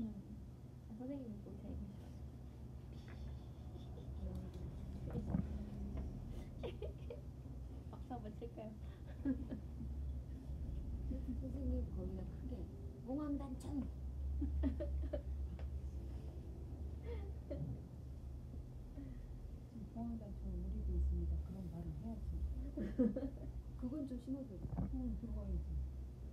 선생님이 고생이셨어. 박수 한번 칠까요? 선생님 거기다 크게 봉황단청. 공항단처럼 우리도 있습니다. 그런 말을 해야지. 그건 좀 심하게. 들어가야지.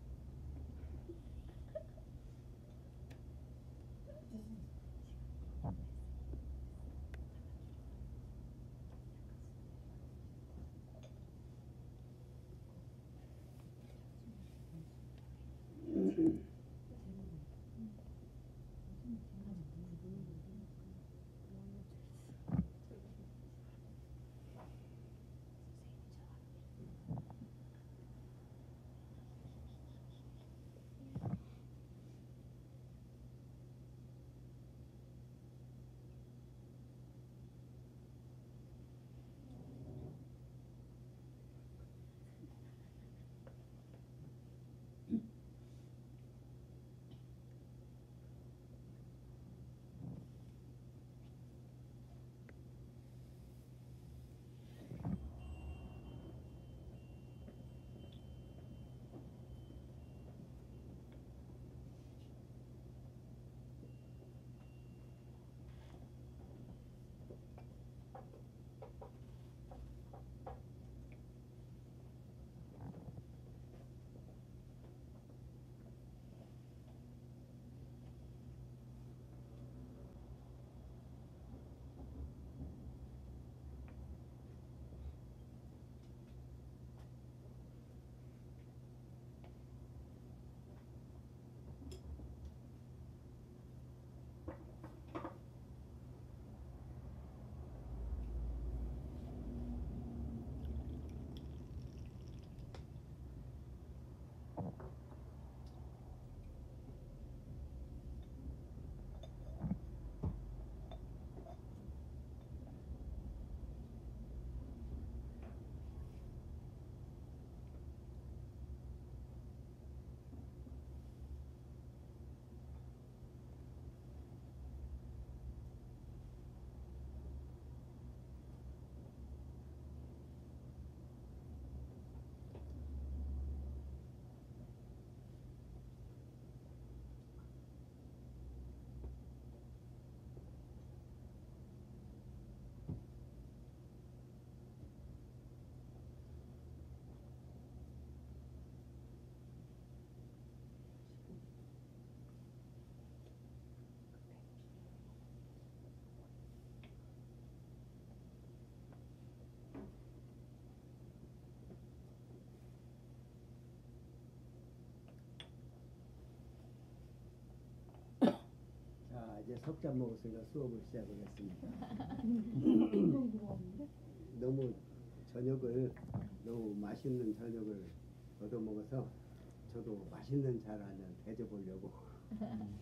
자, 이제 석잔 먹었으니까 수업을 시작을 했습니다. 너무 저녁을 너무 맛있는 저녁을 얻어 먹어서 저도 맛있는 잘 한잔 대접보려고. 감사합니다.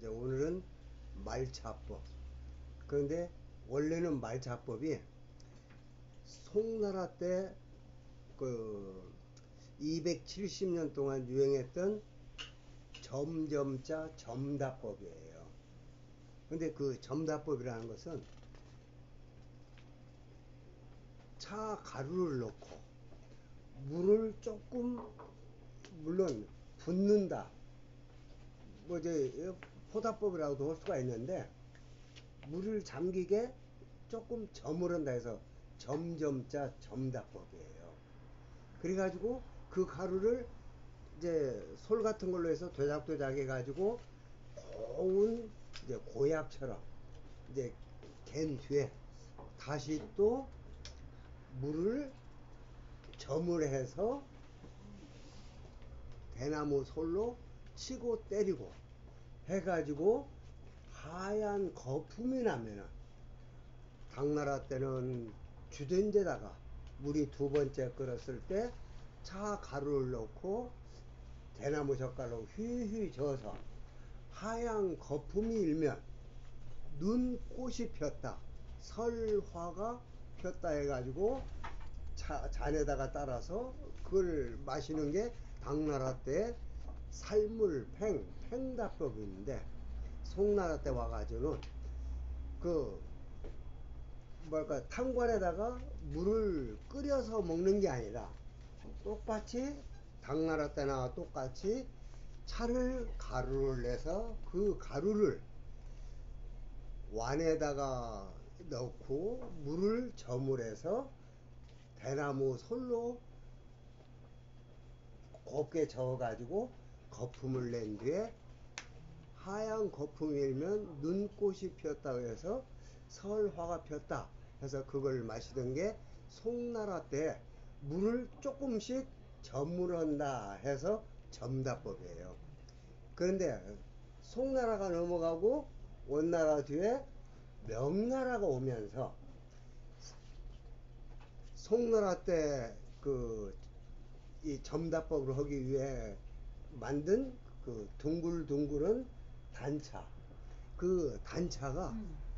이제 오늘은 말차법. 그런데 원래는 말차법이 송나라 때 그 270년 동안 유행했던 점점자 점다법이에요. 근데 그 점다법이라는 것은 차 가루를 넣고 물을 조금, 물론 붓는다, 뭐 이제 포다법이라고도 할 수가 있는데, 물을 잠기게 조금 점을 한다 해서 점점자 점다법이에요. 그래가지고 그 가루를 이제 솔 같은 걸로 해서 도작도작 해가지고 고운 이제 고약처럼 이제 갠 뒤에 다시 또 물을 점을 해서 대나무 솔로 치고 때리고 해가지고 하얀 거품이 나면은, 당나라 때는 주전자에다가 물이 두 번째 끓었을 때 차 가루를 넣고 대나무 젓갈로 휘휘 저어서 하얀 거품이 일면 눈꽃이 폈다, 설화가 폈다 해가지고 잔에다가 따라서 그걸 마시는 게 당나라 때 살물팽, 팽다법이 있는데, 송나라 때 와가지고는 그 뭐랄까 탕관에다가 물을 끓여서 먹는 게 아니라 똑같이 당나라 때나 똑같이 차를 가루를 내서 그 가루를 완에다가 넣고 물을 점을 해서 대나무 솔로 곱게 저어가지고 거품을 낸 뒤에 하얀 거품이 일면 눈꽃이 피었다고 해서 설화가 폈다 해서 그걸 마시던 게 송나라 때 물을 조금씩 점을 한다 해서 점다법이에요. 그런데 송나라가 넘어가고 원나라 뒤에 명나라가 오면서 송나라 때 그 이 점다법을 하기 위해 만든 그 둥글둥글한 단차, 그 단차가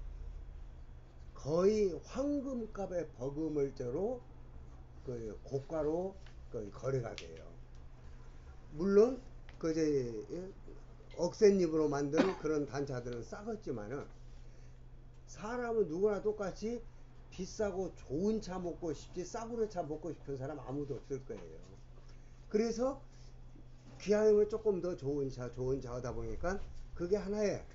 거의 황금값의 버금을째로 그 고가로 그 거래가 돼요. 물론 그 이제 억센잎으로 만든 그런 단차들은 싸겠지만은, 사람은 누구나 똑같이 비싸고 좋은 차 먹고 싶지 싸구려 차 먹고 싶은 사람 아무도 없을 거예요. 그래서 귀하면 조금 더 좋은 차 하다 보니까 그게 하나의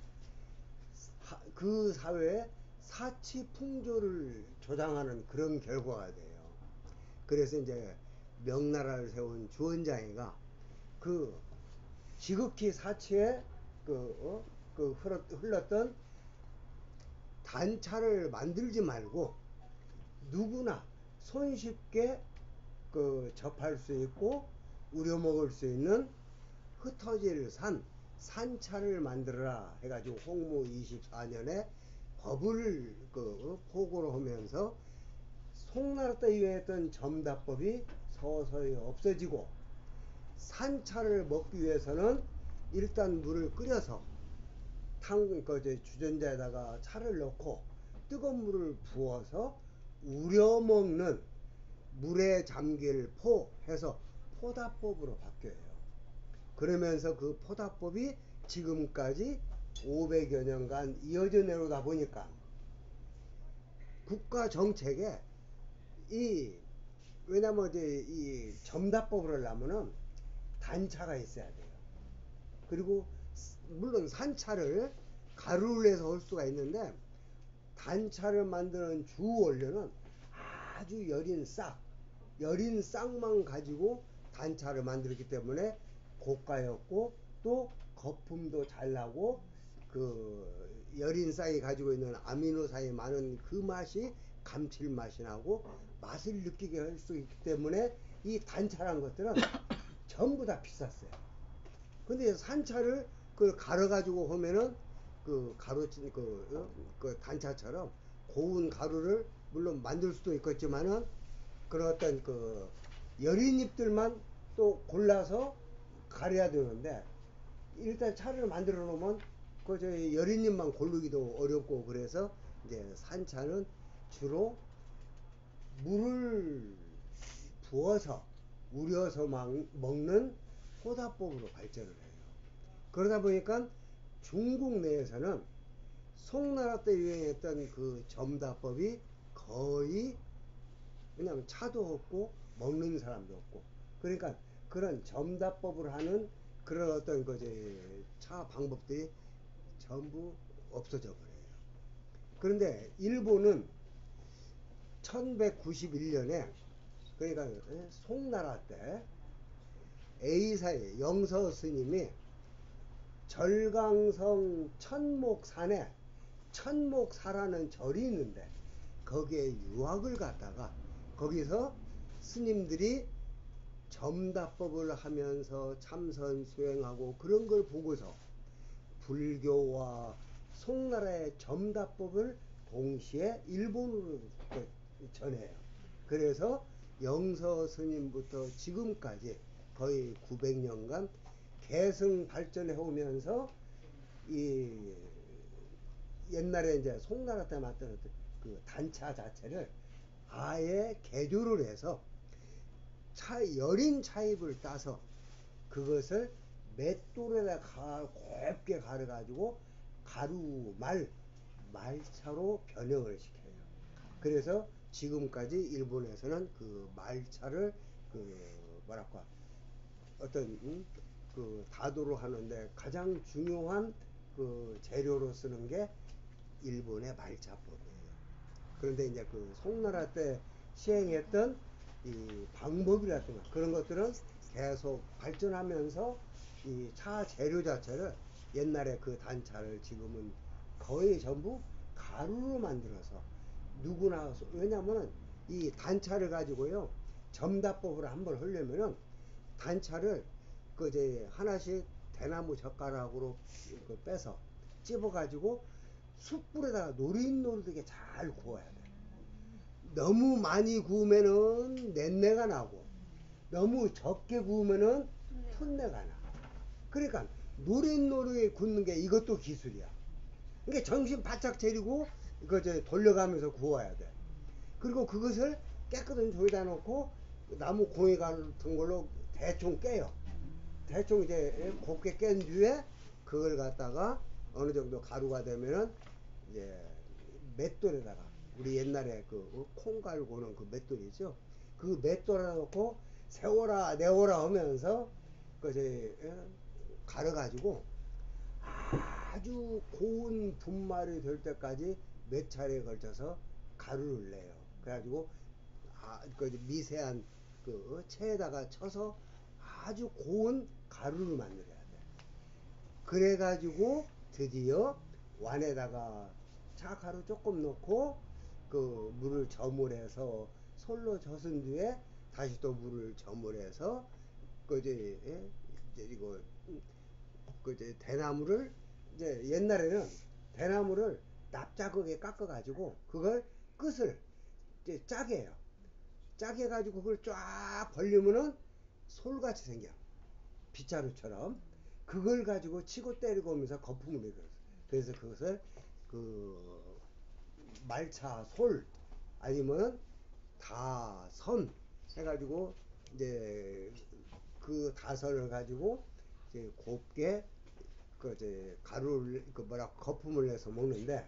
그 사회의 사치 풍조를 조장하는 그런 결과가 돼요. 그래서 이제 명나라를 세운 주원장이가 그 지극히 사치에 흘렀던 단차를 만들지 말고 누구나 손쉽게 접할 수 있고 우려먹을 수 있는 흩어질 산차를 만들어라 해가지고 홍무 24년에 법을 포고를 하면서 송나라 때 유행했던 점다법이 서서히 없어지고, 산차를 먹기 위해서는 일단 물을 끓여서 주전자에다가 차를 넣고 뜨거운 물을 부어서 우려먹는 물에 잠길 포 해서 포다법으로 바뀌어요. 그러면서 그 포다법이 지금까지 500여 년간 이어져 내려오다 보니까 국가 정책에 왜냐면 이제 이 점다법을 하려면은 단차가 있어야 돼요. 그리고 물론 산차를 가루를 내서 할 수가 있는데, 단차를 만드는 주 원료는 아주 여린 싹만 가지고 단차를 만들기 때문에 고가였고, 또 거품도 잘 나고 그 여린 싹이 가지고 있는 아미노산이 많은 그 맛이 감칠맛이 나고 맛을 느끼게 할 수 있기 때문에 이 단차란 것들은 전부 다 비쌌어요. 근데 산차를 그걸 갈아 가지고 하면은 그 단차처럼 고운 가루를 물론 만들 수도 있겠지만은, 그런 어떤 그 여린 잎들만 또 골라서 가려야 되는데, 일단 차를 만들어 놓으면 그 저희 여린님만 고르기도 어렵고 그래서 이제 산차는 주로 물을 부어서 우려서 먹는 호다법으로 발전을 해요. 그러다 보니까 중국 내에서는 송나라 때 유행했던 그 점다법이 거의 그냥 차도 없고 먹는 사람도 없고 그러니까 그런 점다법을 하는 그런 어떤 그 차 방법들이 전부 없어져 버려요. 그런데 일본은 1191년에 그러니까 송나라 때 A사의 영서 스님이 절강성 천목산에 천목사라는 절이 있는데 거기에 유학을 갔다가 거기서 스님들이 점다법을 하면서 참선 수행하고 그런 걸 보고서 불교와 송나라의 점다법을 동시에 일본으로 전해요. 그래서 영서 스님부터 지금까지 거의 900년간 계승 발전해 오면서 이 옛날에 이제 송나라 때 만들었던 그 단차 자체를 아예 개조를 해서 여린 차입을 따서 그것을 맷돌에다 곱게 갈아가지고 가루 말차로 변형을 시켜요. 그래서 지금까지 일본에서는 그 말차를 그 뭐랄까 어떤 그 다도로 하는데 가장 중요한 그 재료로 쓰는 게 일본의 말차법이에요. 그런데 이제 그 송나라 때 시행했던 이 방법이라든가 그런 것들은 계속 발전하면서 이 차 재료 자체를 옛날에 그 단차를 지금은 거의 전부 가루로 만들어서 누구나 왜냐면은 이 단차를 가지고요 점다법을 한번 하려면은 단차를 그 이제 하나씩 대나무 젓가락으로 빼서 찝어가지고 숯불에다가 노릇노릇하게 잘 구워야 돼. 너무 많이 구우면은 냄새가 나고 너무 적게 구우면은 풋내가 나. 그러니까 노릇노릇하게 굽는 게 이것도 기술이야. 그러니까 정신 바짝 차리고 이거 이제 돌려가면서 구워야 돼. 그리고 그것을 깨끗한 조에다 놓고 나무 공이 같은 걸로 대충 깨요. 대충 이제 곱게 깬 뒤에 그걸 갖다가 어느 정도 가루가 되면은 이제 맷돌에다가 우리 옛날에 그 콩 갈고는 그 맷돌이죠. 그 맷돌에 놓고 세워라 내워라 하면서 그 이제 갈아가지고 아주 고운 분말이 될 때까지 몇 차례에 걸쳐서 가루를 내요. 그래가지고 그 미세한 그 체에다가 쳐서 아주 고운 가루를 만들어야 돼. 그래가지고 드디어 완에다가 차가루 조금 넣고 그 물을 점을 해서 솔로 젖은 뒤에 다시 또 물을 점을 해서 그 이제 이거 그 이제 대나무를 이제 옛날에는 대나무를 납작하게 깎아가지고 그걸 끝을 이제 짜게 해요. 짜게 해가지고 그걸 쫙 벌리면은 솔같이 생겨. 빗자루처럼. 그걸 가지고 치고 때리고 오면서 거품을 내거든요. 그래서 그것을 그 말차 솔 아니면 다선 해가지고 이제 그 다선을 가지고 이제 곱게 그 이제 가루를 그 뭐라 거품을 내서 먹는데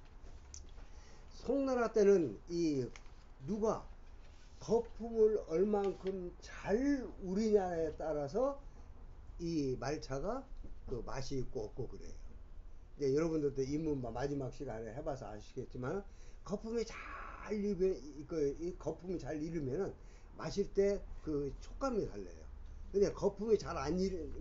송나라 때는 이 누가 거품을 얼만큼 잘 우리냐에 따라서 이 말차가 그 맛이 있고 없고 그래요. 이제 여러분들도 입문만 마지막 시간에 해봐서 아시겠지만 거품이 잘 이 거품이 잘 이르면은 마실 때 그 촉감이 달라요. 근데 거품이 잘 안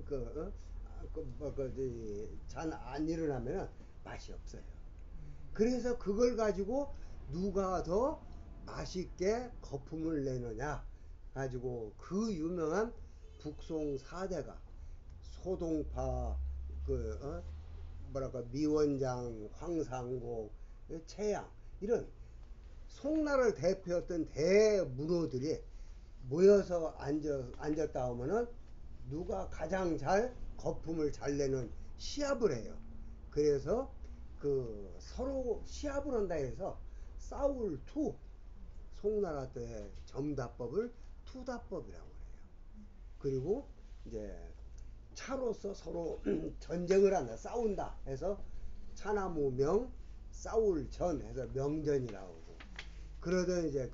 잘 안 일어나면은 맛이 없어요. 그래서 그걸 가지고 누가 더 맛있게 거품을 내느냐 가지고 그 유명한 북송 4대가 소동파 뭐랄까 미원장, 황상곡, 채양 이런 송나라를 대표했던 대문호들이 모여서 앉았다 하면은 누가 가장 잘 거품을 잘 내는 시합을 해요. 그래서 그 서로 시합을 한다 해서 싸울 투, 송나라 때 점다법을 투다법이라고 해요. 그리고 이제 차로서 서로 전쟁을 한다, 싸운다 해서 차나무 명, 싸울 전 해서 명전이라고 하고, 그러던 이제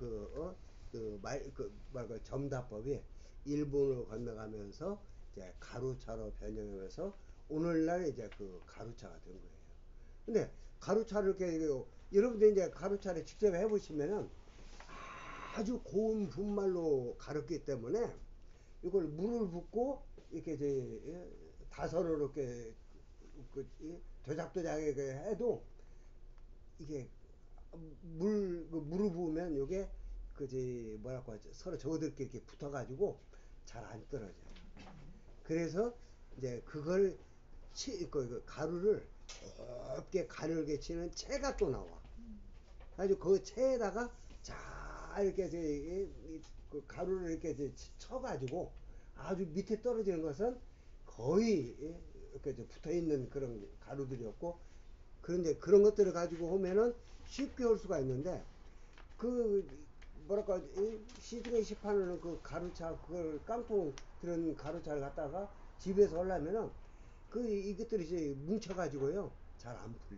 그 점다법이 일본으로 건너가면서 이제 가루차로 변형하면서 오늘날 이제 그 가루차가 된 거예요. 근데 가루차를 이렇게 여러분들 이제 가루차를 직접 해보시면은 아주 고운 분말로 가rus기 때문에 이걸 물을 붓고 이렇게 이제 다선으로 이렇게 도작도작하게 해도 이게 물을 부으면 이게 그지 뭐랄까 서로 저들끼리 이렇게 붙어가지고 잘 안 떨어져요. 그래서 이제 그걸 그 가루를 곱게 가늘게 치는 채가 또 나와. 아주 그 채에다가 잘 이렇게 그 가루를 이렇게 쳐가지고 아주 밑에 떨어지는 것은 거의 이렇게 붙어 있는 그런 가루들이었고, 그런데 그런 것들을 가지고 오면은 쉽게 올 수가 있는데 그 뭐랄까 시중에 시판하는 그 가루차 그걸 깡통 들은 가루차를 갖다가 집에서 하려면은 그 이것들이 이제 뭉쳐가지고요 잘 안 풀려.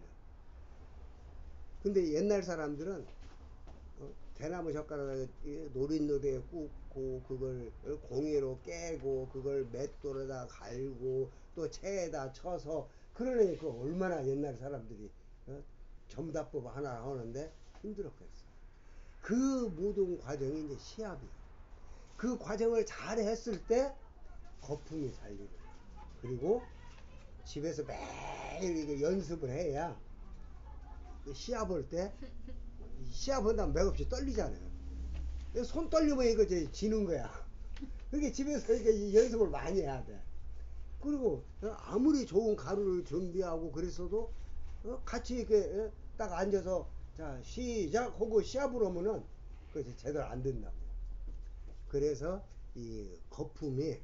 근데 옛날 사람들은 대나무 젓가락에 노릇노릇 굽고 그걸 공예로 깨고 그걸 맷돌에다 갈고 또 채에다 쳐서, 그러니 그 얼마나 옛날 사람들이 점다법 하나 하는데 힘들었겠어. 그 모든 과정이 이제 시합이에요. 그 과정을 잘 했을 때 거품이 살리고, 그리고 집에서 매일 연습을 해야 시합할 때 시합한다면 맥없이 떨리잖아요. 손 떨리면 이거 이제 지는 거야. 그게 집에서 이렇게 연습을 많이 해야 돼. 그리고 아무리 좋은 가루를 준비하고 그랬어도 같이 이렇게 딱 앉아서 자 시작 하고 시합을 하면은 그것이 제대로 안 된다고. 그래서 이 거품이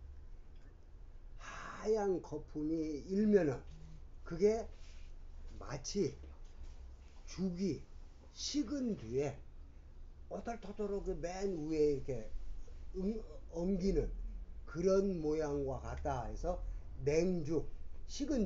하얀 거품이 일면은 그게 마치 죽이 식은 뒤에 오돌토돌하고 그 맨 위에 이렇게 엉기는 그런 모양과 같다 해서 냉죽, 식은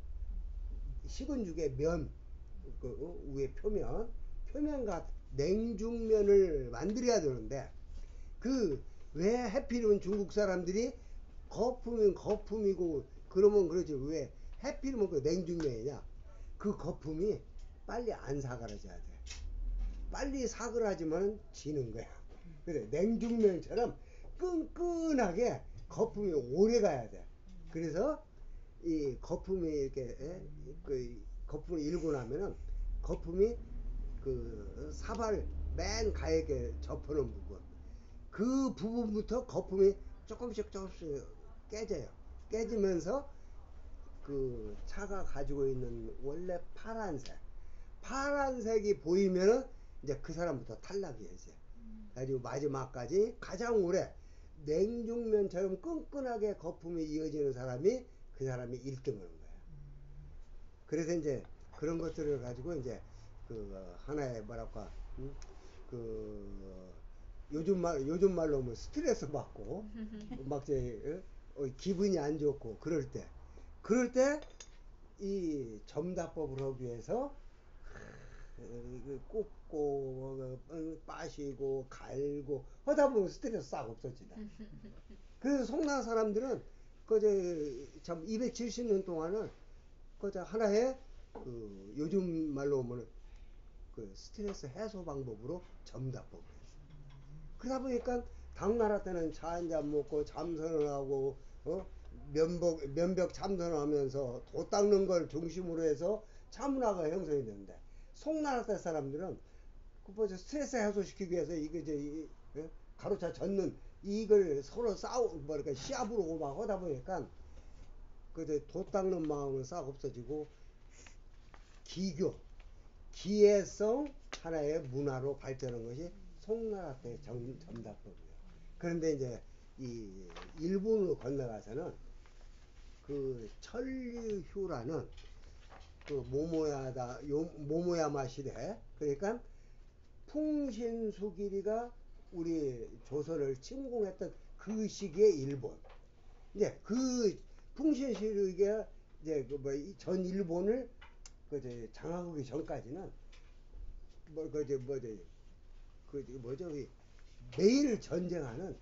죽의 면, 그 위에 표면과 냉죽면을 만들어야 되는데, 그 왜 해필이면 중국 사람들이 거품은 거품이고 그러면 그러지 왜 해필이면 그 냉죽면이냐? 그 거품이 빨리 안 사그라져야 돼. 빨리 사그라지면 지는 거야. 그래 냉죽면처럼 끈끈하게 거품이 오래 가야 돼. 그래서 이 거품이 이렇게 그 거품을 일고 나면은 거품이 그 사발 맨 가에게 접하는 부분, 그 부분부터 거품이 조금씩 깨져요. 깨지면서 그 차가 가지고 있는 원래 파란색이 보이면은 이제 그 사람부터 탈락이에요. 그리고 마지막까지 가장 오래 냉죽면처럼 끈끈하게 거품이 이어지는 사람이 그 사람이 1등을 하는 거예요. 그래서 이제 그런 것들을 가지고 이제 그 하나의 뭐랄까 그 요즘 말로 뭐 스트레스 받고 막 이제 기분이 안 좋고 그럴 때 이 점다법을 하기 위해서 굽고 빠시고 갈고 하다 보면 스트레스 싹 없어지다. 그래서 송나라 사람들은 그저 참 270년 동안은 그저 하나의 그 요즘 말로 하면 그 스트레스 해소 방법으로 점다법을 했어요. 그러다 보니까 당나라 때는 차 한잔 먹고 참선을 하고 면벽 참선을 하면서 도 닦는 걸 중심으로 해서 차문화가 형성이 되는데, 송나라 때 사람들은 그 뭐죠 스트레스 해소시키기 위해서 이거 이제 가로차 젓는 이걸 서로 뭐랄까 시합으로 막 하다 보니까 그 도 닦는 마음은 싹 없어지고 기회성 하나의 문화로 발전한 것이 송나라 때 점다법이에요. 그런데 이제 이 일본으로 건너가서는 그 천류휴라는 그 모모야마 시대 그러니까 풍신수길이가 우리 조선을 침공했던 그 시기의 일본. 이제 그 풍신수길이가 이제 전 일본을 그 장악하기 전까지는 뭐죠 매일 전쟁하는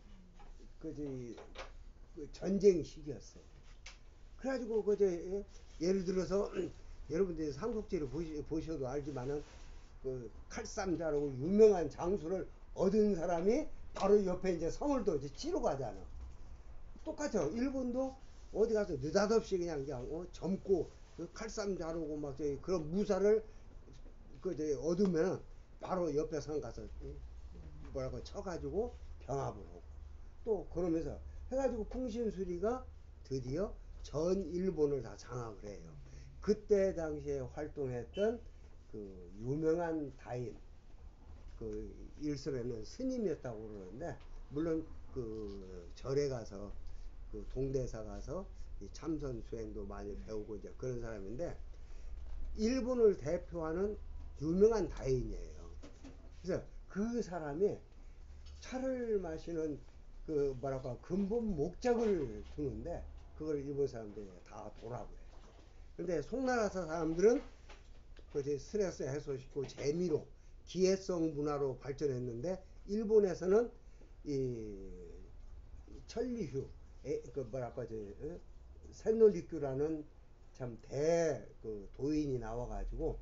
그 전쟁 시기였어요. 그래가지고 예를 들어서 여러분들이 삼국지를 보셔도 알지만은 그 칼쌈자라고 유명한 장수를 얻은 사람이 바로 옆에 이제 성을 또 이제 치러 가잖아. 똑같죠. 일본도 어디 가서 느닷없이 그냥 젊고 그 칼쌈자루고 막 그런 무사를 얻으면 바로 옆에 성 가서 뭐라고 쳐가지고 병합을 하고 또 그러면서 해가지고 풍신수리가 드디어 전 일본을 다 장악을 해요. 그때 당시에 활동했던 그 유명한 다인 그 일설에는 스님이었다고 그러는데 물론 그 절에 가서 그 동대사 가서 이 참선 수행도 많이 배우고 이제 그런 사람인데 일본을 대표하는 유명한 다인이에요. 그래서 그 사람이 차를 마시는 그 뭐랄까 근본 목적을 두는데 그걸 일본 사람들이 다 도라고 해요. 근데 송나라 사람들은 그 스트레스 해소시키고 재미로 기회성 문화로 발전했는데 일본에서는 이 천리휴 그 뭐랄까 센노리큐라는 참 대 그 도인이 나와가지고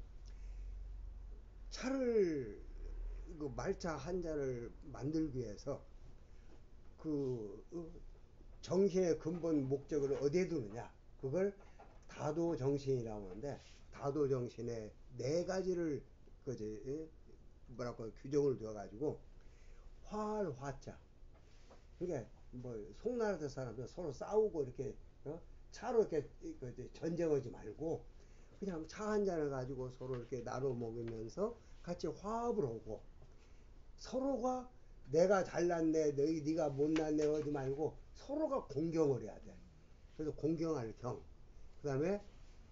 차를 그 말차 한 잔을 만들기 위해서 그 정신의 근본 목적을 어디에 두느냐 그걸 다도 정신이라고 하는데 다도 정신의 네 가지를 뭐랄까 규정을 두어가지고 화자 그게 뭐 송나라 사람들 서로 싸우고 이렇게 차로 이렇게 전쟁하지 말고 그냥 차 한 잔을 가지고 서로 이렇게 나눠 먹으면서 같이 화합을 하고 서로가 내가 잘났네 네가 못났네 하지 말고 서로가 공경을 해야 돼. 그래서 공경할 경. 그 다음에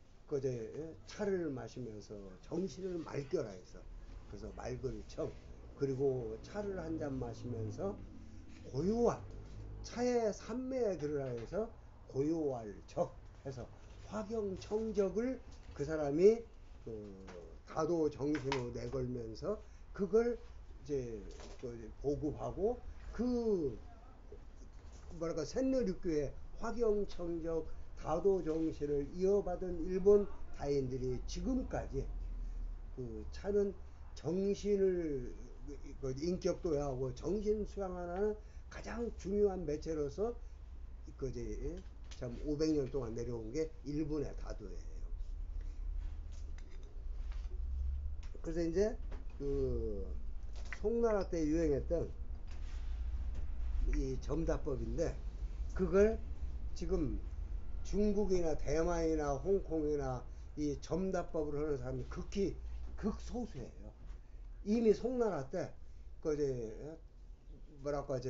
차를 마시면서 정신을 맑겨라 해서 그래서 맑을 청. 그리고 차를 한 잔 마시면서 고요한 차의 산매에 들으라 해서 고요할 적 해서 화경청적을 그 사람이 다도 정신으로 내걸면서 그걸 이제 보급하고 그 뭐랄까 센너륙교의 화경청적 다도 정신을 이어받은 일본 다인들이 지금까지 그 차는 정신을 인격도하고 정신 수양하는 가장 중요한 매체로서 참 500년 동안 내려온 게 일본의 다도예요. 그래서 이제 그 송나라 때 유행했던 이 점다법인데 그걸 지금 중국이나 대만이나 홍콩이나 이 점다법을 하는 사람이 극히 극소수예요. 이미 송나라 때 뭐랄까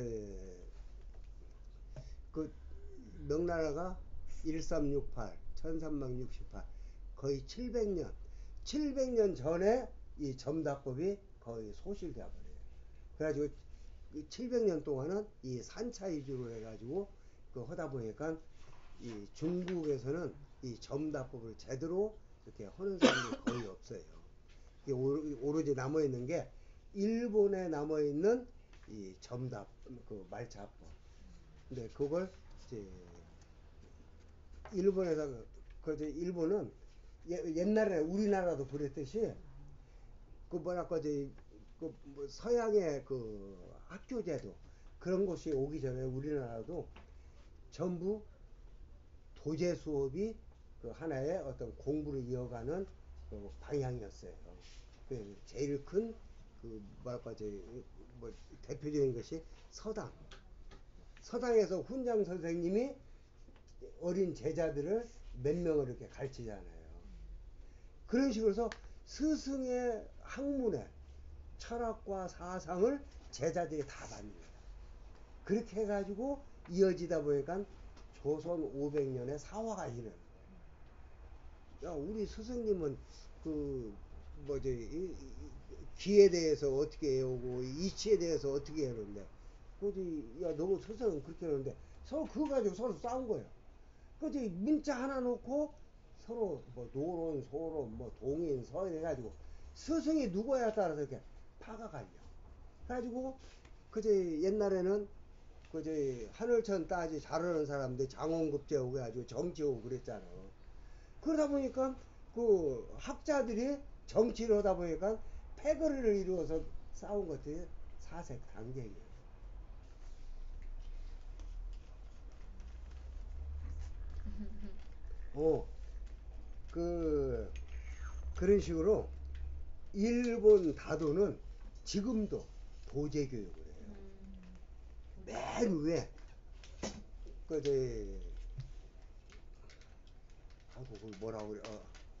그 명나라가 1368 1368 거의 700년 전에 이 점다법이 거의 소실되어 버려요. 그래가지고 700년 동안은 이 산차 위주로 해가지고 하다 보니까 이 중국에서는 이 점다법을 제대로 이렇게 하는 사람이 거의 없어요. 오로지 남아있는 게 일본에 남아있는 이 점답 그 말차법. 근데 그걸 이제 일본에서 일본은 옛날에 우리나라도 그랬듯이 그 뭐랄까 뭐 서양의 그 학교제도 그런 것이 오기 전에 우리나라도 전부 도제 수업이 그 하나의 어떤 공부를 이어가는 그 방향이었어요. 그 제일 큰 그 뭐랄까 뭐 대표적인 것이 서당에서 훈장 선생님이 어린 제자들을 몇 명을 이렇게 가르치잖아요. 그런 식으로 해서 스승의 학문에 철학과 사상을 제자들이 다 받습니다. 그렇게 해가지고 이어지다 보니까 조선 500년의 사화가 일어나는 거예요. 야, 우리 스승님은 그 뭐지 기에 대해서 어떻게 해오고 이치에 대해서 어떻게 해오는데 그지 야 너무 스승은 그렇게 하는데 서로 그거 가지고 서로 싸운 거예요. 그지 문자 하나 놓고 서로 뭐 노론 소론 뭐 동인 서인 해가지고 스승이 누구야 따라서 이렇게 파가 갈려. 그래가지고 그지 옛날에는 그지 하늘천 따지 잘하는 사람들 장원급제 오고 해가지고 정치 오고 그랬잖아. 그러다 보니까 그 학자들이 정치를 하다 보니까 패거리를 이루어서 싸운 것들이 사색 당쟁이에요. 어, 그런 식으로 일본 다도는 지금도 도제교육을 해요. 맨 위에 저 하고 그걸 뭐라고 그래?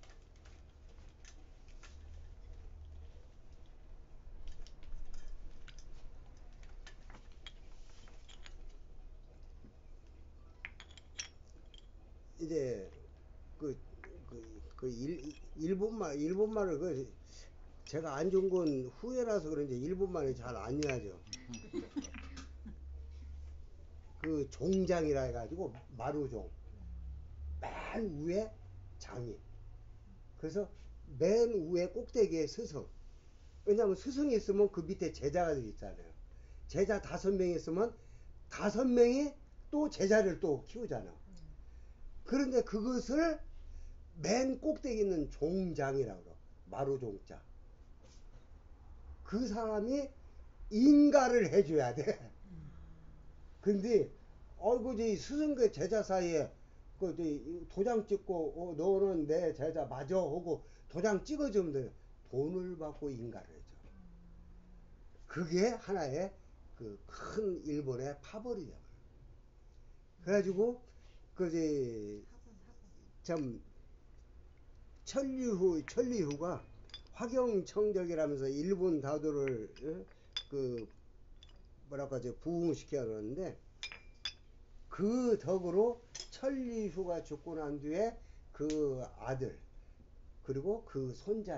이제 그, 일본말을 제가 안 좋은 건 후회라서 그런지 일본말이 잘 안 이해하죠. 그 종장이라 해가지고 마루종 맨 위에 장이 그래서 맨 위에 꼭대기에 스승 왜냐하면 스승이 있으면 그 밑에 제자가 있잖아요. 제자 5명이 있으면 5명이 또 제자를 또 키우잖아. 그런데 그것을 맨 꼭대기 있는 종장이라고 그러 마루종자 그 사람이 인가를 해줘야 돼. 근데 이 스승과 제자 사이에 도장 찍고 너는 내 제자 맞아 하고 도장 찍어주면 돼. 돈을 받고 인가를 해줘. 그게 하나의 그 큰 일본의 파벌이 돼요. 그래가지고 참 천리후가 화경청적이라면서 일본 다도를 뭐랄까 부흥시켜 놓는데 그 덕으로 천리후가 죽고 난 뒤에 그 아들 그리고 그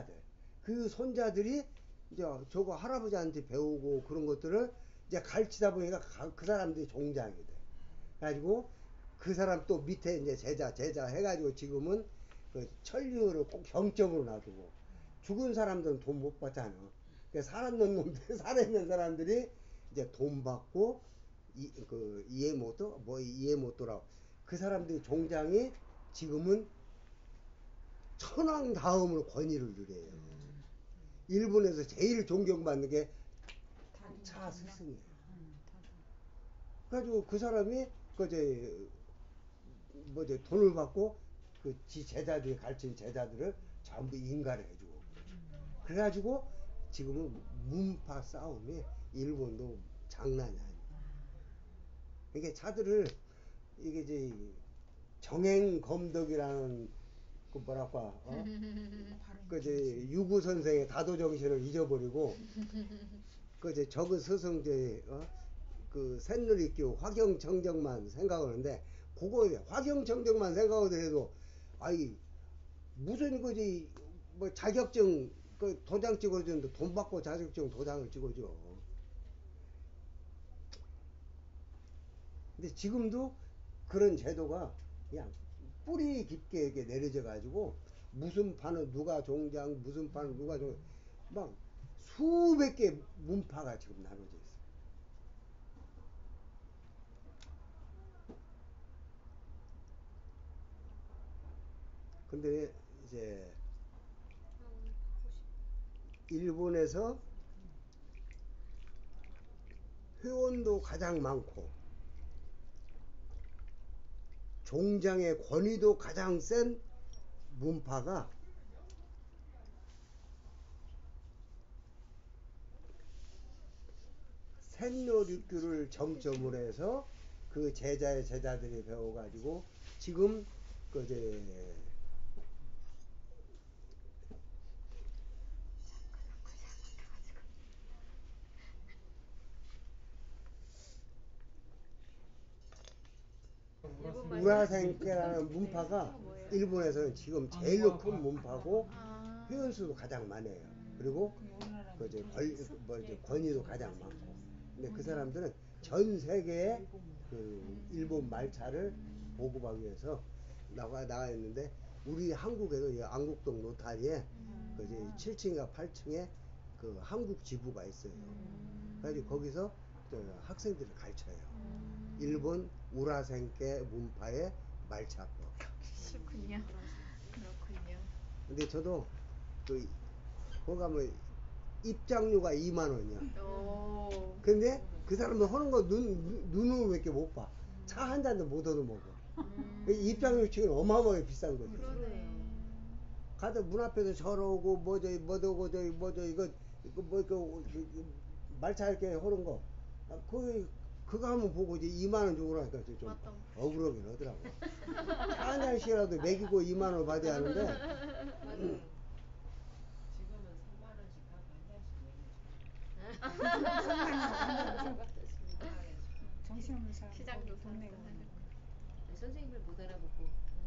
손자들이 이제 저거 할아버지한테 배우고 그런 것들을 이제 가르치다 보니까 그 사람들이 종장이 돼. 가지고 그 사람 또 밑에 이제 제자 해가지고 지금은 그 천리후를 꼭 경점으로 놔두고 죽은 사람들은 돈 못 받잖아. 살아있는 놈들, 살아있는 사람들이 이제 돈 받고 이해못도라고 그 사람들이 종장이 지금은 천황 다음으로 권위를 누려요. 일본에서 제일 존경받는 게 차 스승이에요. 그래가지고 그 사람이 돈을 받고 지 제자들이 가르친 제자들을 전부 인가를 해주고 그래가지고 지금은 문파 싸움이 일본도 장난이 아니에요. 이게 차들을 이게 이제 정행검덕이라는 그 뭐랄까 유구 선생의 다도 정신을 잊어버리고 저그 스승 그 샛누리교 화경청정만 생각하는데 그거 화경청정만 생각하더라도 아이 무슨 뭐 자격증 도장 찍어주는데 돈 받고 자격증 도장을 찍어줘. 근데 지금도 그런 제도가 그냥 뿌리 깊게 이렇게 내려져 가지고 무슨 판은 누가 종장 무슨 판은 누가 종장 막 수백 개 문파가 지금 나눠져 있어. 근데 이제 일본에서 회원도 가장 많고 종장의 권위도 가장 센 문파가 샛노립교를 정점으로 해서 그 제자의 제자들이 배워가지고 지금 우라생계라는 문파가 일본에서는 지금 제일로 큰 문파고 아. 회원수도 가장 많아요. 그리고 그 이제 이제 권위도 가장 많고. 근데 그 사람들은 전 세계에 그 일본 말차를 보급하기 위해서 나가 있는데 우리 한국에도 이 안국동 노타리에 그 이제 7층인가 8층에 그 한국 지부가 있어요. 그래서 거기서 저 학생들을 가르쳐요. 일본 우라센케 문파의 말차법. 그렇군요. 그렇군요. 근데 저도 그 거기 가면 입장료가 2만 원이야. 오. 근데 그 사람들 하는 거 눈으로밖에 못 봐. 차 한 잔도 못 얻어먹어. 입장료 치고는 어마어마하게 비싼 거지. 그러네. 가서 문 앞에서 저러고 뭐저 이거 말차 이렇게 하는 거 그거 한번 보고 이제 2만 원 주고 나니까 좀 맞다. 억울하긴 하더라고. 차 한 잔씩이라도 먹이고 2만 원 받아야 하는데 지금은 3만 원씩 하고 한 잔씩 정신없는 사람 시장도 돈 내고 선생님을 못 알아보고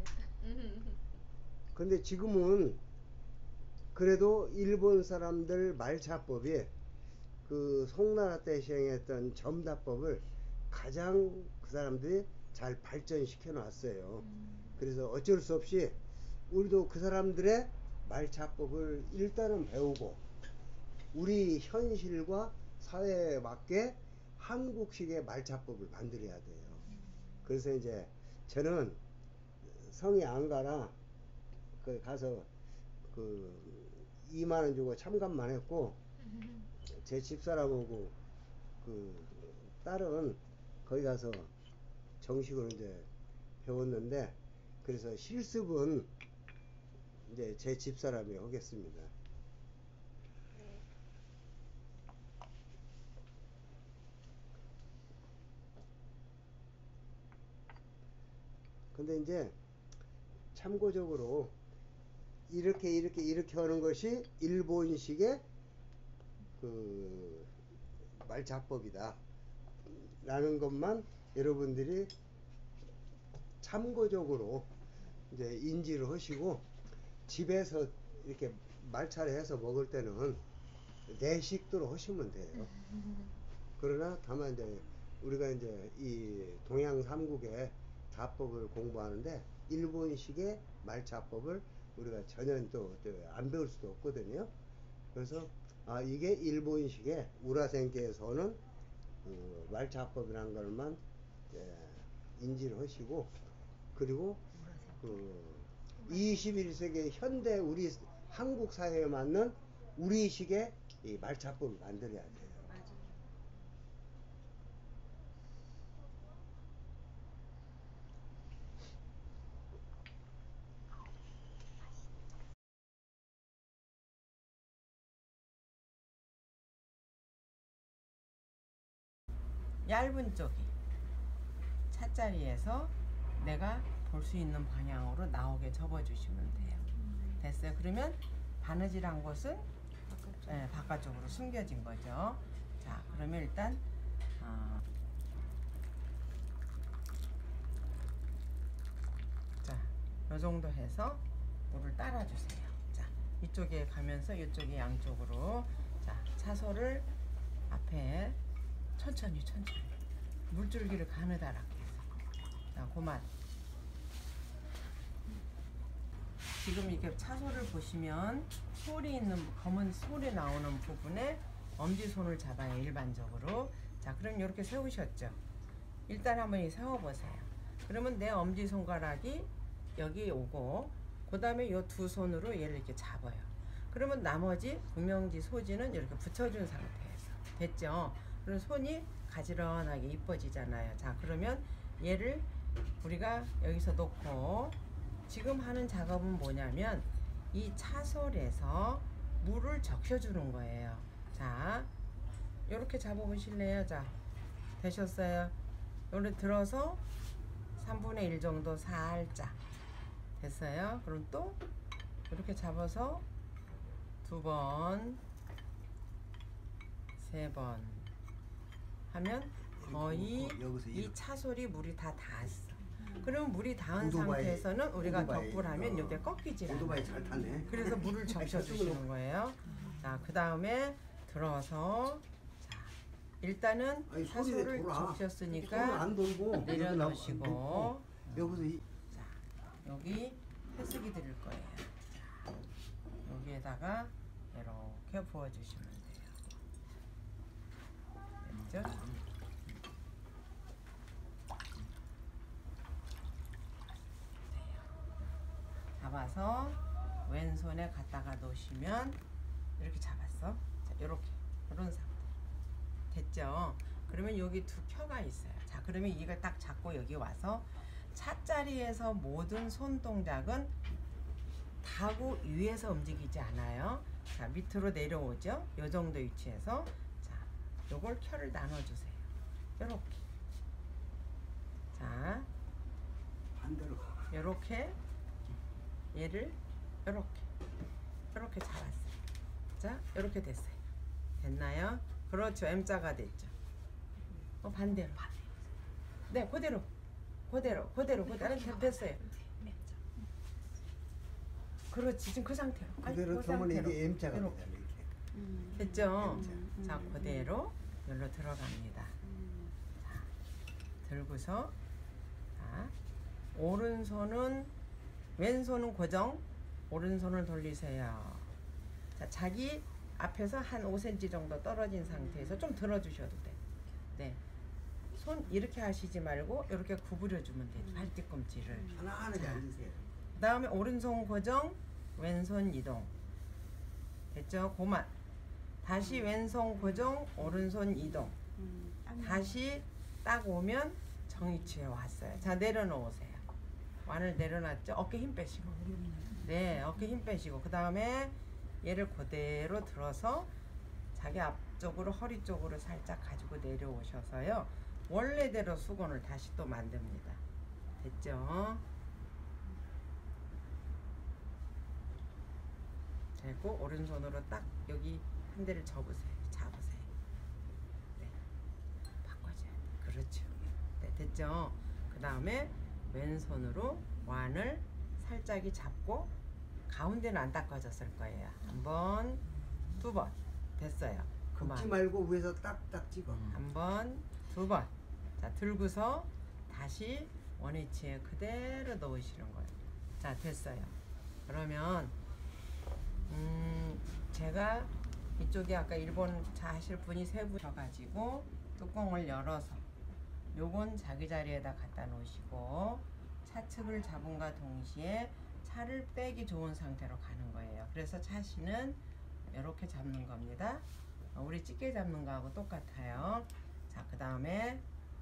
근데 지금은 그래도 일본 사람들 말차법이 그 송나라 때 시행했던 점다법을 가장 그 사람들이 잘 발전시켜 놨어요. 그래서 어쩔 수 없이 우리도 그 사람들의 말차법을 일단은 배우고 우리 현실과 사회에 맞게 한국식의 말차법을 만들어야 돼요. 그래서 이제 저는 성이 안 가나 그 가서 그 2만 원 주고 참관만 했고 제 집사람하고 그 딸은 거기 가서 정식으로 이제 배웠는데 그래서 실습은 이제 제 집사람이 하겠습니다. 근데 이제 참고적으로 이렇게 하는 것이 일본식의 그 말차법이다 라는 것만 여러분들이 참고적으로 이제 인지를 하시고 집에서 이렇게 말차를 해서 먹을 때는 내식도로 하시면 돼요. 그러나 다만 이제 우리가 이제 이 동양 삼국의 다법을 공부하는데 일본식의 말차법을 우리가 전혀 또 안 배울 수도 없거든요. 그래서 이게 일본식의 우라센케에서는 그 말차법이라는 것만 인지를 하시고 그리고 그 21세기 현대 우리 한국 사회에 맞는 우리식의 이 말차법을 만들어야 돼요. 얇은 쪽이 차자리에서 내가 볼 수 있는 방향으로 나오게 접어주시면 돼요. 됐어요. 그러면 바느질한 곳은 바깥쪽으로 숨겨진 거죠. 자, 그러면 일단 자, 요 정도 해서 물을 따라주세요. 자, 이쪽에 가면서 이쪽에 양쪽으로 자, 차솔을 앞에 천천히 물줄기를 가느다랗게 해서 자, 그만. 지금 이렇게 차솔을 보시면 솔이 있는 검은 솔이 나오는 부분에 엄지손을 잡아요. 일반적으로. 자, 그럼 이렇게 세우셨죠. 일단 한번 세워보세요. 그러면 내 엄지손가락이 여기 오고 그 다음에 이 두 손으로 얘를 이렇게 잡아요. 그러면 나머지 구명지 소지는 이렇게 붙여준 상태에서 됐죠. 그럼 손이 가지런하게 이뻐지잖아요. 자, 그러면 얘를 우리가 여기서 놓고 지금 하는 작업은 뭐냐면 이 차솔에서 물을 적셔주는 거예요. 자, 이렇게 잡아보실래요? 자, 되셨어요? 요렇게 들어서 3분의 1 정도 살짝 됐어요. 그럼 또 이렇게 잡아서 2번 3번 하면 거의 이 차솔이 물이 다 닿았어. 그러면 물이 닿은 오토바이, 상태에서는 우리가 오토바이, 격불 하면 이게 꺾이질 않아요. 오토바이 잘 타네. 그래서 물을 적셔주시는 거예요. 자, 그 다음에 들어서 자, 일단은 아니, 소리가 사소를 돌아. 손을 적셨으니까 안 돌고 내려놓으시고 여기서 자, 여기 해수기 드릴 거예요. 자, 여기에다가 이렇게 부어주시면 돼요. 됐죠? 잡아서 왼손에 갖다가 놓으시면 이렇게 잡았어. 자, 이렇게 이런 상태 됐죠? 그러면 여기 두 켜가 있어요. 자, 그러면 이걸 딱 잡고 여기 와서 차자리에서 모든 손 동작은 타고 위에서 움직이지 않아요. 자, 밑으로 내려오죠. 요 정도 위치에서 자, 요걸 켜를 나눠주세요. 요렇게 자, 반대로 가. 요렇게 얘를 요렇게 잡았어요. 자, 요렇게 됐어요. 됐나요? 그렇죠. M자가 됐죠. 반대로. 네, 그대로 됐어요. 그렇지. 지금 그 상태로. 그대로 그 켜면 상태로. 이게 M자가 요렇게. 되잖아 이렇게. 됐죠? M자. 자, 그대로 여기로 들어갑니다. 자, 들고서 자, 오른손은 왼손은 고정, 오른손을 돌리세요. 자, 자기 앞에서 한 5cm 정도 떨어진 상태에서 좀 들어주셔도 돼. 네, 손 이렇게 하시지 말고 이렇게 구부려 주면 돼. 발 뒤꿈치를. 편안하게 앉으세요. 그 다음에 오른손 고정, 왼손 이동. 됐죠? 그만. 다시 왼손 고정, 오른손 이동. 다시 딱 오면 정위치에 왔어요. 자, 내려놓으세요. 완을 내려놨죠? 어깨 힘 빼시고. 네, 어깨 힘 빼시고. 그 다음에 얘를 그대로 들어서 자기 앞쪽으로 허리 쪽으로 살짝 가지고 내려오셔서요. 원래대로 수건을 다시 또 만듭니다. 됐죠? 되고 오른손으로 딱 여기 한 대를 잡으세요. 네, 바꿔줘요. 그렇죠. 네, 됐죠? 그 다음에 왼손으로 완을 살짝이 잡고 가운데는 안 닦아졌을 거예요. 한 번, 두 번. 됐어요. 그만. 긁지 말고 위에서 딱딱 찍어. 한 번, 두 번. 자, 들고서 다시 원위치에 그대로 넣으시는 거예요. 자, 됐어요. 그러면 제가 이쪽에 아까 일본 차 하실 분이 세 분이셔가지고 뚜껑을 열어서 요건 자기 자리에다 갖다 놓으시고 차측을 잡음과 동시에 차를 빼기 좋은 상태로 가는 거예요. 그래서 차시는 이렇게 잡는 겁니다. 우리 집게 잡는 거하고 똑같아요. 자, 그 다음에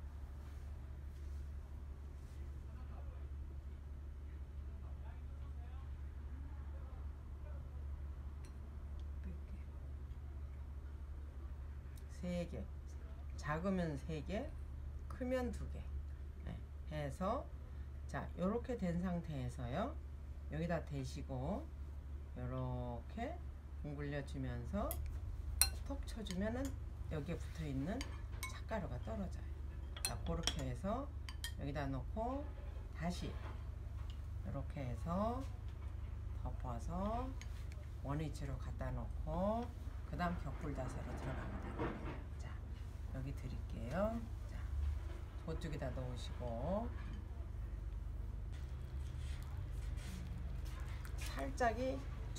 세 개, 작으면 세 개, 크면 두 개. 네, 해서 자, 요렇게 된 상태에서요. 여기다 대시고 요렇게 둥글려 주면서 톡 쳐주면은 여기에 붙어 있는 찻가루가 떨어져요. 자, 그렇게 해서 여기다 놓고 다시 이렇게 해서 덮어서 원위치로 갖다 놓고 그 다음 격불 자세로 들어갑니다. 자, 여기 드릴게요. 자, 그쪽에다 넣으시고 살짝이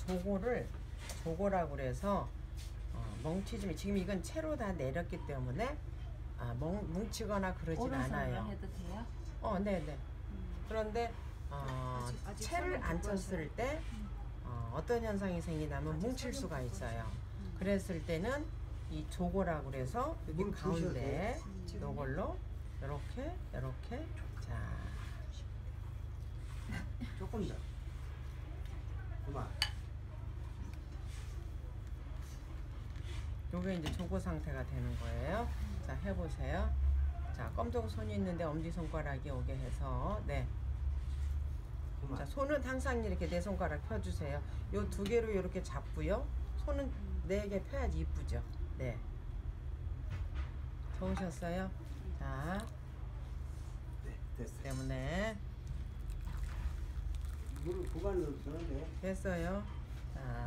조고라고 그래서 뭉치지면 지금 이건 채로 다 내렸기 때문에 뭉치거나 그러진 않아요. 해도 돼요? 네네. 그런데 아직 채를 썰을 안 못 쳤을 때 어떤 현상이 생기냐면 뭉칠 수가 있어요. 그랬을 때는 이 조고라고 그래서 여기 물 가운데 지금 요걸로 이렇게 자, 조금 더. 그만. 요게 이제 조고 상태가 되는 거예요. 자, 해보세요. 자, 검정 손이 있는데 엄지손가락이 오게 해서 네. 그만. 자, 손은 항상 이렇게 네 손가락 펴주세요. 요 두 개로 이렇게 잡고요. 손은 네 개 펴야지 이쁘죠. 네. 좋으셨어요? 자, 됐어요. 때문에 물을 그만 넣으시는데 됐어요. 자,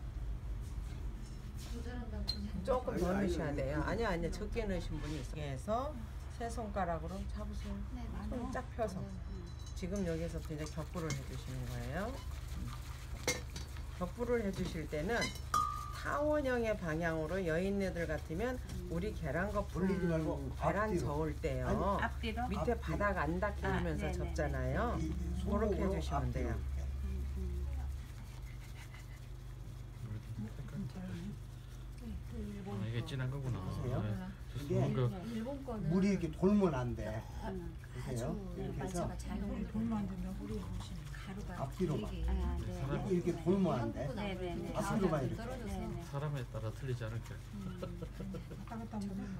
조절한다고 그냥. 조금 더 아니, 넣으셔야 아니, 돼요. 아니. 아니요 적게 넣으신 분이 있어요. 해서 세 손가락으로 잡으세요. 네, 손 쫙 펴서 지금 여기서부터 이제 격부를 해주시는 거예요. 격부를 해주실 때는 타원형의 방향으로 여인네들 같으면 우리 계란 거품 돌리지 말고 계란 앞뒤로. 저을 때요. 앞뒤로? 밑에 앞뒤로. 바닥 안 닦이면서 네네네. 접잖아요. 그렇게 손목으로 해주시면 앞뒤로 돼요. 아, 이게 진한 거구나. 보세요. 네. 이게 뭔가 일본 거는 물이 이렇게 돌면 안 돼. 응. 보세요. 이렇게 해서 만차가 잘 돌면 안 되면 우리 가루가 앞뒤로만. 되게 아, 네. 사람이 이렇게 돌면 안 돼. 한국은 아무래도 네네네. 앞으로만 이렇게. 떨어져서 네네. 사람에 따라 틀리지 않을까. 왔다 갔다 하면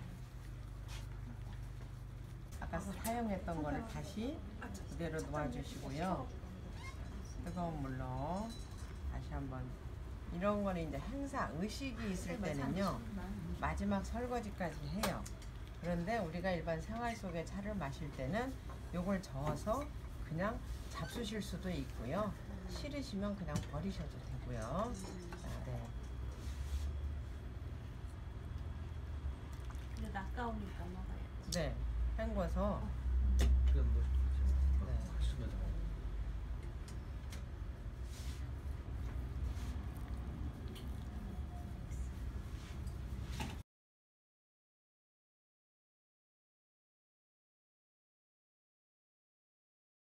아까 사용했던 거를 다시 그대로 놓아주시고요. 뜨거운 물로 다시 한번 이런 거는 이제 행사 의식이 있을 때는요 마지막 설거지까지 해요. 그런데 우리가 일반 생활 속에 차를 마실 때는 요걸 저어서 그냥 잡수실 수도 있고요. 싫으시면 그냥 버리셔도 되고요. 자, 네. 근데 낚아오니까 먹어요. 네, 헹궈서 그건 뭐 네. 훨씬 더